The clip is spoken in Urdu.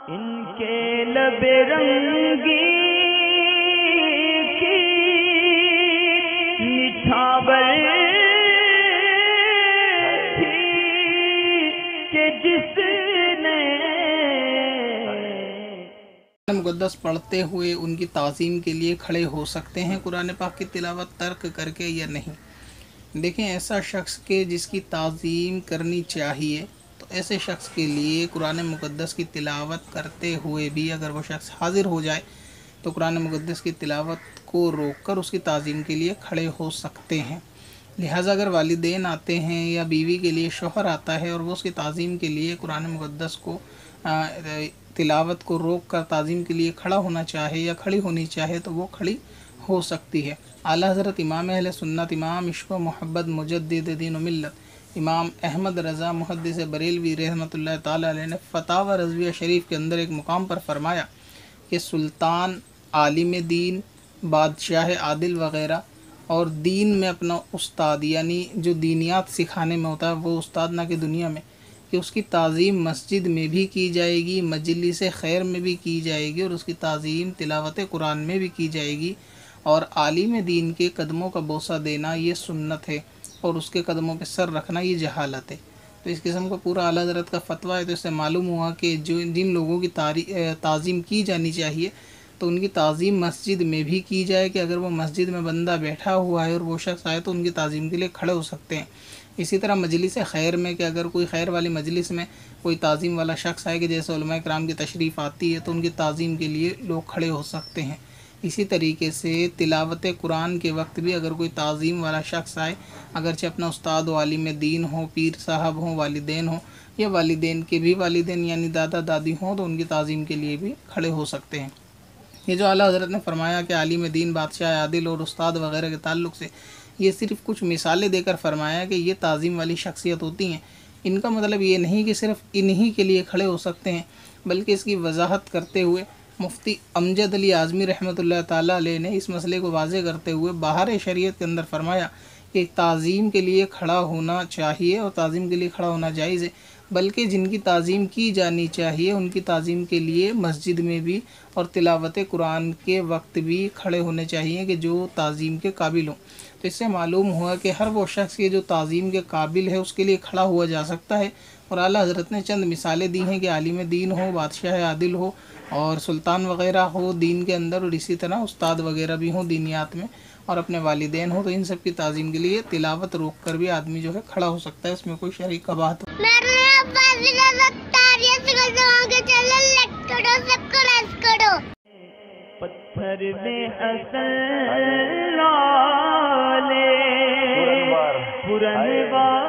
ان کے لب رنگی کی نچھاور تھی کہ جس نے مقدس پڑھتے ہوئے ان کی تعظیم کے لیے کھڑے ہو سکتے ہیں قرآن پاک کی تلاوت ترک کر کے یا نہیں؟ دیکھیں، ایسا شخص کے جس کی تعظیم کرنی چاہیے تو ایسے شخص کے لیے قرآن مقدس کی تلاوت کرتے ہوئے بھی اگر وہ شخص حاضر ہو جائے تو قرآن مقدس کی تلاوت کو روک کر اس کی تعظیم کے لیے کھڑے ہو سکتے ہیں۔ لہٰذا اگر والدین آتے ہیں یا بیوی کے لیے شوہر آتا ہے اور وہ اس کی تعظیم کے لیے قرآن مقدس کو تلاوت کو روک کر تعظیم کے لیے کھڑا ہونا چاہے یا کھڑی ہونی چاہے تو وہ کھڑی ہو سکتی ہے۔ اعلیٰ حضرت امام اہل سنت، امام عشق و محبت، مجدد دین و ملت، امام احمد رضا محدث بریلوی رحمۃ اللہ تعالیٰ علیہ نے فتاوی رضویہ شریف کے اندر ایک مقام پر فرمایا کہ سلطان، عالم دین، بادشاہ عادل وغیرہ اور دین میں اپنا استاد، یعنی جو دینیات سکھانے میں ہوتا ہے وہ استاد نہ کہ دنیا میں، کہ اس کی تعظیم مسجد میں بھی کی جائے گی، مجلس خیر میں بھی کی جائے گی، اور اس کی تعظیم تلاوت قرآن میں بھی کی جائے گی، اور عالم دین کے قدموں کا بوسہ دینا یہ سنت ہے، اور اس کے قدموں پہ سر رکھنا یہ جہالت ہے۔ تو اس قسم کا پورا اعلیٰ حضرت کا فتویٰ ہے۔ تو اس سے معلوم ہوا کہ جن لوگوں کی تعظیم کی جانی چاہیے تو ان کی تعظیم مسجد میں بھی کی جائے، کہ اگر وہ مسجد میں بندہ بیٹھا ہوا ہے اور وہ شخص آئے تو ان کی تعظیم کے لیے کھڑے ہو سکتے ہیں۔ اسی طرح مجلس خیر میں، کہ اگر کوئی خیر والی مجلس میں کوئی تعظیم والا شخص آئے کہ جیسے علماء کرام کی تشریف آتی ہے تو ان کی تعظیم کے لیے لوگ کھڑے ہو سکتے ہیں۔ اسی طریقے سے تلاوت قرآن کے وقت بھی اگر کوئی تعظیم والا شخص آئے، اگرچہ اپنا استاد و عالم دین ہو، پیر صاحب ہوں، والدین ہوں، یا والدین کے بھی والدین یعنی دادا دادی ہوں، تو ان کی تعظیم کے لیے بھی کھڑے ہو سکتے ہیں۔ یہ جو اعلیٰ حضرت نے فرمایا کہ عالم دین، بادشاہ عادل اور استاد وغیرہ کے تعلق سے، یہ صرف کچھ مثالیں دے کر فرمایا کہ یہ تعظیم والی شخصیت ہوتی ہیں۔ ان کا مطلب یہ نہیں کہ صرف انہی کے لیے کھڑے ہو سکتے ہیں، بلکہ اس کی وضاحت کرتے ہوئے مفتی امجد علی اعظمی رحمۃ اللہ تعالیٰ علیہ نے اس مسئلے کو واضح کرتے ہوئے بہار شریعت کے اندر فرمایا کہ تعظیم کے لیے کھڑا ہونا چاہیے اور تعظیم کے لیے کھڑا ہونا جائز ہے، بلکہ جن کی تعظیم کی جانی چاہیے ان کی تعظیم کے لیے مسجد میں بھی اور تلاوت قرآن کے وقت بھی کھڑے ہونے چاہیے کہ جو تعظیم کے قابل ہوں۔ تو اس سے معلوم ہوا کہ ہر وہ شخص یہ جو تعظیم کے قابل ہے اس کے لیے کھڑا ہوا جا سکتا ہے۔ اور اعلیٰ حضرت نے چند مثالیں دی ہیں کہ عالم دین ہو، بادشاہ عادل ہو اور سلطان وغیرہ ہو دین کے اندر، اور اسی طرح استاد وغیرہ بھی ہوں دینیات میں، اور اپنے والدین ہوں، تو ان سب کی تعظیم کے لیے تلاوت روک کر بھی آدمی جو ہے کھڑا ہو سکتا ہے، اس میں کوئی شرعی قباحت پتھر میں حسن لالے پرنوار